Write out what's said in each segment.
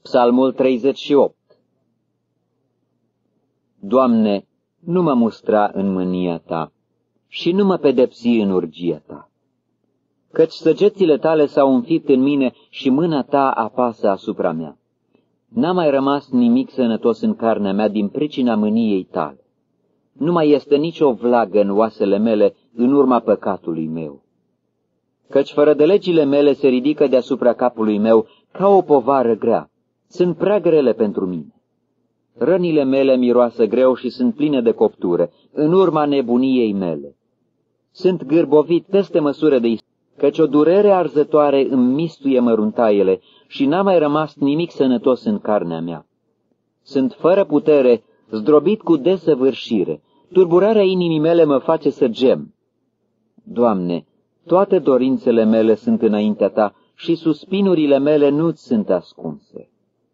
Psalmul 38. Doamne, nu mă mustra în mânia Ta și nu mă pedepsi în urgia Ta, căci săgețile Tale s-au înfipt în mine și mâna Ta apasă asupra mea. N-a mai rămas nimic sănătos în carnea mea din pricina mâniei Tale. Nu mai este nicio vlagă în oasele mele în urma păcatului meu. Căci fără de legile mele se ridică deasupra capului meu ca o povară grea. Sunt prea grele pentru mine. Rănile mele miroasă greu și sunt pline de coptură, în urma nebuniei mele. Sunt gârbovit peste măsură de ispravă, căci o durere arzătoare îmi mistuie măruntaiele și n-a mai rămas nimic sănătos în carnea mea. Sunt fără putere, zdrobit cu desăvârșire, turburarea inimii mele mă face să gem. Doamne, toate dorințele mele sunt înaintea Ta și suspinurile mele nu-ți sunt ascunse.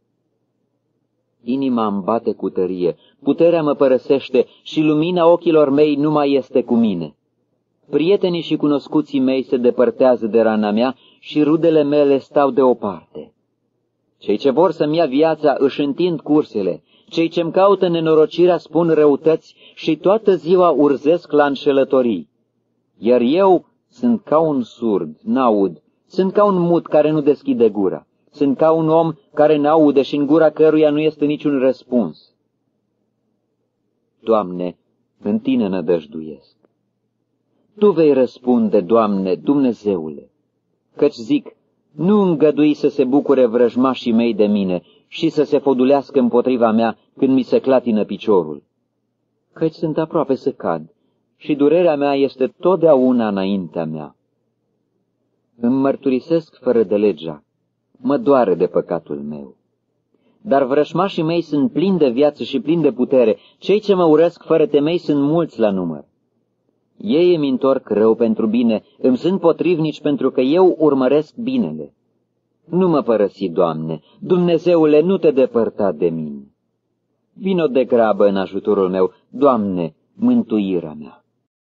Inima îmi bate cu tărie, puterea mă părăsește și lumina ochilor mei nu mai este cu mine. Prietenii și cunoscuții mei se depărtează de rana mea și rudele mele stau deoparte. Cei ce vor să-mi ia viața își întind cursele, cei ce-mi caută nenorocirea spun răutăți și toată ziua urzesc la înșelătorii. Iar eu sunt ca un surd, n-aud, sunt ca un mut care nu deschide gura. Sunt ca un om care n-aude și în gura căruia nu este niciun răspuns. Doamne, în Tine nădăjduiesc. Tu vei răspunde, Doamne, Dumnezeule, căci zic, nu îngădui să se bucure vrăjmașii mei de mine și să se fodulească împotriva mea când mi se clatină piciorul. Căci sunt aproape să cad și durerea mea este totdeauna înaintea mea. Îmi mărturisesc fără de legea. Mă doare de păcatul meu. Dar vrășmașii mei sunt plini de viață și plini de putere, cei ce mă urăsc fără temei sunt mulți la număr. Ei îmi întorc rău pentru bine, îmi sunt potrivnici pentru că eu urmăresc binele. Nu mă părăsi, Doamne, Dumnezeule, nu te depărta de mine. Vino de grabă în ajutorul meu, Doamne, mântuirea mea.